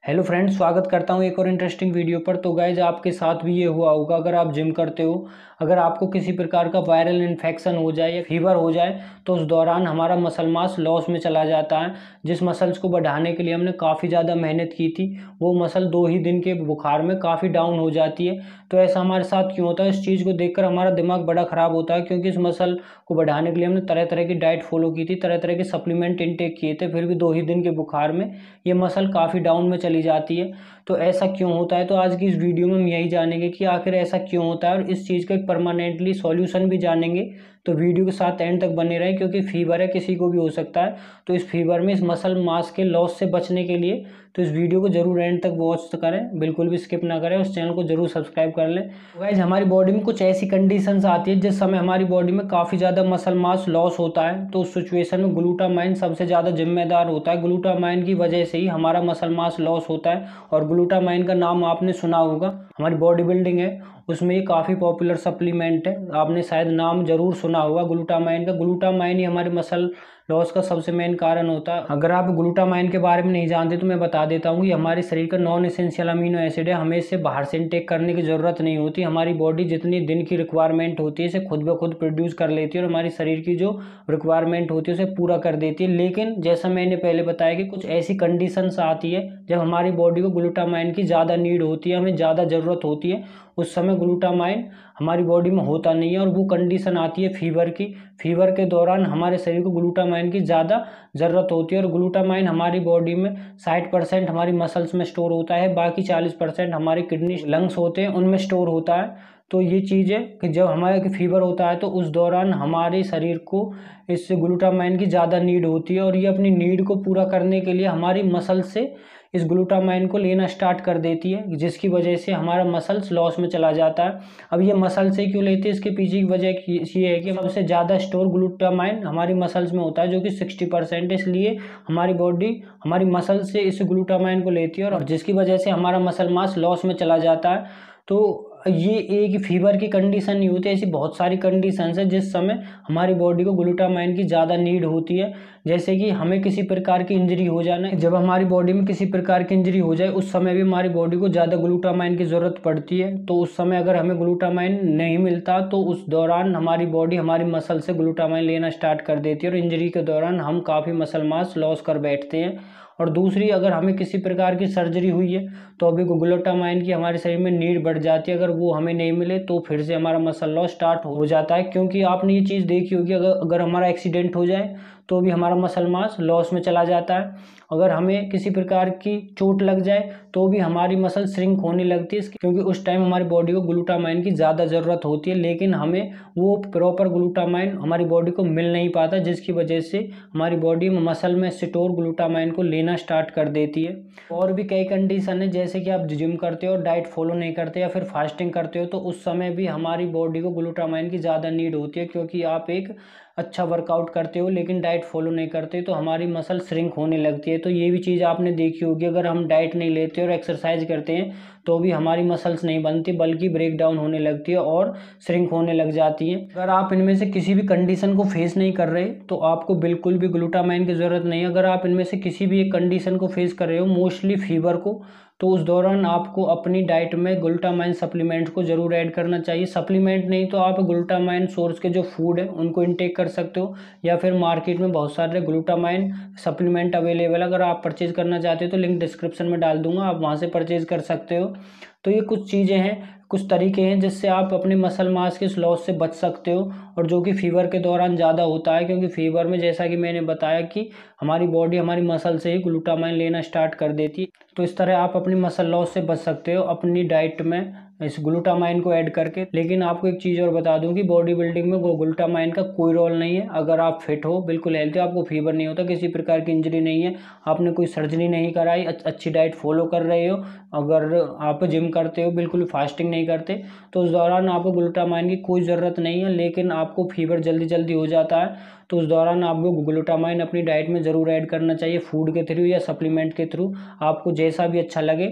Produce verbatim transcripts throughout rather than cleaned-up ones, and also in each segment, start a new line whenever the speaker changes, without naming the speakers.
Hello friends, स्वागत करता हूं एक और इंटरेस्टिंग वीडियो पर। तो गाइज, आपके साथ भी ये हुआ होगा, अगर आप जिम करते हो, अगर आपको किसी प्रकार का वायरल इन्फेक्शन हो जाए या फीवर हो जाए तो उस दौरान हमारा मसल मास लॉस में चला जाता है। जिस मसल्स को बढ़ाने के लिए हमने काफ़ी ज़्यादा मेहनत की थी, वो मसल दो ही दिन के बुखार में काफ़ी डाउन हो जाती है। तो ऐसा हमारे साथ क्यों होता है? इस चीज़ को देखकर हमारा दिमाग बड़ा ख़राब होता है, क्योंकि इस मसल को बढ़ाने के लिए हमने तरह तरह की डाइट फॉलो की थी, तरह तरह के सप्लीमेंट इनटेक किए थे, फिर भी दो ही दिन के बुखार में ये मसल काफ़ी डाउन में चली जाती है। तो ऐसा क्यों होता है? तो आज की इस वीडियो में हम यही जानेंगे कि आखिर ऐसा क्यों होता है, और इस चीज़ का एक परमानेंटली सॉल्यूशन भी जानेंगे। तो वीडियो के साथ एंड तक बने रहें, क्योंकि फीवर है, किसी को भी हो सकता है। तो इस फीवर में, इस मसल मास के लॉस से बचने के लिए तो इस वीडियो को जरूर एंड तक वॉच करें, बिल्कुल भी स्किप ना करें। उस चैनल को जरूर सब्सक्राइब कर लें। गाइस, हमारी बॉडी में कुछ ऐसी कंडीशंस आती है जिस समय हमारी बॉडी में काफ़ी ज़्यादा मसल मास लॉस होता है, तो उस सिचुएशन में ग्लूटामाइन सबसे ज़्यादा जिम्मेदार होता है। ग्लूटामाइन की वजह से ही हमारा मसल मास लॉस होता है। और ग्लूटामाइन का नाम आपने सुना होगा, हमारी बॉडी बिल्डिंग है उसमें ये काफ़ी पॉपुलर सप्लीमेंट है, आपने शायद नाम जरूर सुना होगा ग्लूटामाइन का। ग्लूटामाइन ही हमारे मसल लॉस का सबसे मेन कारण होता है। अगर आप ग्लूटामाइन के बारे में नहीं जानते तो मैं बता देता हूँ, ये हमारे शरीर का नॉन एसेंशियल अमीनो एसिड है। हमें इसे बाहर से इनटेक करने की ज़रूरत नहीं होती। हमारी बॉडी जितनी दिन की रिक्वायरमेंट होती है इसे खुद ब खुद प्रोड्यूस कर लेती है, और हमारी शरीर की जो रिक्वायरमेंट होती है उसे पूरा कर देती है। लेकिन जैसा मैंने पहले बताया कि कुछ ऐसी कंडीशंस आती है जब हमारी बॉडी को ग्लूटामाइन की ज़्यादा नीड होती है, हमें ज़्यादा ज़रूरत होती है, उस समय ग्लूटामाइन हमारी बॉडी में होता नहीं है। और वो कंडीशन आती है फीवर की। फीवर के दौरान हमारे शरीर को ग्लूटामाइन की ज़्यादा ज़रूरत होती है, और ग्लूटामाइन हमारी बॉडी में साठ परसेंट हमारी मसल्स में स्टोर होता है, बाकी चालीस परसेंट हमारे किडनी लंग्स होते हैं उनमें स्टोर होता है। तो ये चीज़ है कि जब हमारे फीवर होता है तो उस दौरान हमारे शरीर को इस ग्लूटामाइन की ज़्यादा नीड होती है, और ये अपनी नीड को पूरा करने के लिए हमारी मसल से इस ग्लूटामाइन को लेना स्टार्ट कर देती है, जिसकी वजह से हमारा मसल्स लॉस में चला जाता है। अब ये मसल से क्यों लेती है, इसके पीछे की वजह ये है कि सबसे ज़्यादा स्टोर ग्लूटामाइन हमारी मसल्स में होता है, जो कि साठ परसेंट है। इसलिए हमारी बॉडी हमारी मसल से इस ग्लूटामाइन को लेती है, और जिसकी वजह से हमारा मसल मास लॉस में चला जाता है। तो ये एक फीवर की कंडीशन नहीं होती, ऐसी बहुत सारी कंडीशंस है जिस समय हमारी बॉडी को ग्लूटामाइन की ज़्यादा नीड होती है। जैसे कि हमें किसी प्रकार की इंजरी हो जाना, जब हमारी बॉडी में किसी प्रकार की इंजरी हो जाए उस समय भी हमारी बॉडी को ज़्यादा ग्लूटामाइन की ज़रूरत पड़ती है। तो उस समय अगर हमें ग्लूटामाइन नहीं मिलता तो उस दौरान हमारी बॉडी हमारी मसल से ग्लूटामाइन लेना स्टार्ट कर देती है, और इंजरी के दौरान हम काफ़ी मसल मास लॉस कर बैठते हैं। और दूसरी, अगर हमें किसी प्रकार की सर्जरी हुई है तो अभी ग्लूटामाइन की हमारे शरीर में नीड बढ़ जाती है। अगर वो हमें नहीं मिले तो फिर से हमारा मसल लॉस स्टार्ट हो जाता है, क्योंकि आपने ये चीज़ देखी होगी, अगर अगर हमारा एक्सीडेंट हो जाए तो भी हमारा मसल मास लॉस में चला जाता है। अगर हमें किसी प्रकार की चोट लग जाए तो भी हमारी मसल श्रिंक होने लगती है, क्योंकि उस टाइम हमारी बॉडी को ग्लूटामाइन की ज़्यादा ज़रूरत होती है, लेकिन हमें वो प्रॉपर ग्लूटामाइन हमारी बॉडी को मिल नहीं पाता, जिसकी वजह से हमारी बॉडी में मसल में स्टोर ग्लूटामाइन को लेना स्टार्ट कर देती है। और भी कई कंडीशन है, जैसे कि आप जिम करते हो, डाइट फॉलो नहीं करते या फिर फास्टिंग करते हो, तो उस समय भी हमारी बॉडी को ग्लूटामाइन की ज़्यादा नीड होती है, क्योंकि आप एक अच्छा वर्कआउट करते हो लेकिन डाइट फॉलो नहीं करते तो हमारी मसल श्रिंक होने लगती है। तो ये भी चीज़ आपने देखी होगी, अगर हम डाइट नहीं लेते और एक्सरसाइज करते हैं तो भी हमारी मसल्स नहीं बनती, बल्कि ब्रेक डाउन होने लगती है और श्रिंक होने लग जाती है। अगर आप इनमें से किसी भी कंडीशन को फेस नहीं कर रहे तो आपको बिल्कुल भी ग्लूटामाइन की ज़रूरत नहीं है। अगर आप इनमें से किसी भी एक कंडीशन को फेस कर रहे हो, मोस्टली फीवर को, तो उस दौरान आपको अपनी डाइट में ग्लूटामाइन सप्लीमेंट को जरूर ऐड करना चाहिए। सप्लीमेंट नहीं तो आप ग्लूटामाइन सोर्स के जो फूड है उनको इनटेक कर सकते हो, या फिर मार्केट में बहुत सारे ग्लूटामाइन सप्लीमेंट अवेलेबल, अगर आप परचेज करना चाहते हो तो लिंक डिस्क्रिप्शन में डाल दूंगा, आप वहाँ से परचेज कर सकते हो। तो ये कुछ चीज़ें हैं, कुछ तरीके हैं जिससे आप अपने मसल मास के लॉस से बच सकते हो, और जो कि फीवर के दौरान ज़्यादा होता है, क्योंकि फीवर में जैसा कि मैंने बताया कि हमारी बॉडी हमारी मसल से ही ग्लूटामाइन लेना स्टार्ट कर देती है। तो इस तरह आप अपनी मसल लॉस से बच सकते हो अपनी डाइट में इस ग्लूटामाइन को ऐड करके। लेकिन आपको एक चीज़ और बता दूं कि बॉडी बिल्डिंग में ग्लूटामाइन का कोई रोल नहीं है। अगर आप फिट हो, बिल्कुल हेल्थी, आपको फीवर नहीं होता, किसी प्रकार की इंजरी नहीं है, आपने कोई सर्जरी नहीं कराई, अच्छी डाइट फॉलो कर रहे हो, अगर आप जिम करते हो, बिल्कुल फास्टिंग नहीं करते, तो उस दौरान आपको ग्लूटामाइन की कोई ज़रूरत नहीं है। लेकिन आपको फीवर जल्दी जल्दी हो जाता है तो उस दौरान आपको ग्लूटामाइन अपनी डाइट में ज़रूर ऐड करना चाहिए, फूड के थ्रू या सप्लीमेंट के थ्रू, आपको जैसा भी अच्छा लगे।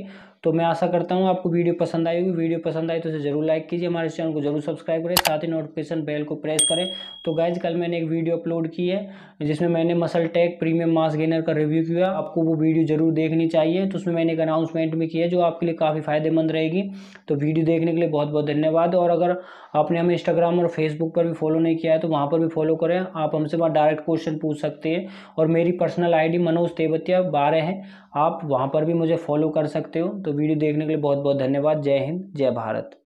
तो मैं आशा करता हूँ आपको वीडियो पसंद आई होगी। वीडियो पसंद आई तो इसे जरूर लाइक कीजिए, हमारे चैनल को जरूर सब्सक्राइब करें, साथ ही नोटिफिकेशन बेल को प्रेस करें। तो गाइज कल मैंने एक वीडियो अपलोड की है जिसमें मैंने MuscleTech premium mass gainer का रिव्यू किया, आपको वो वीडियो जरूर देखनी चाहिए। तो उसमें मैंने एक अनाउंसमेंट भी किया जो आपके लिए काफ़ी फायदेमंद रहेगी। तो वीडियो देखने के लिए बहुत बहुत धन्यवाद। और अगर आपने हमें इंस्टाग्राम और फेसबुक पर भी फॉलो नहीं किया है तो वहाँ पर भी फॉलो करें, आप हमसे वहाँ डायरेक्ट क्वेश्चन पूछ सकते हैं। और मेरी पर्सनल आईडी मनोज तेवतिया बारह है, आप वहाँ पर भी मुझे फॉलो कर सकते हो। तो वीडियो देखने के लिए बहुत बहुत धन्यवाद। जय हिंद, जय भारत।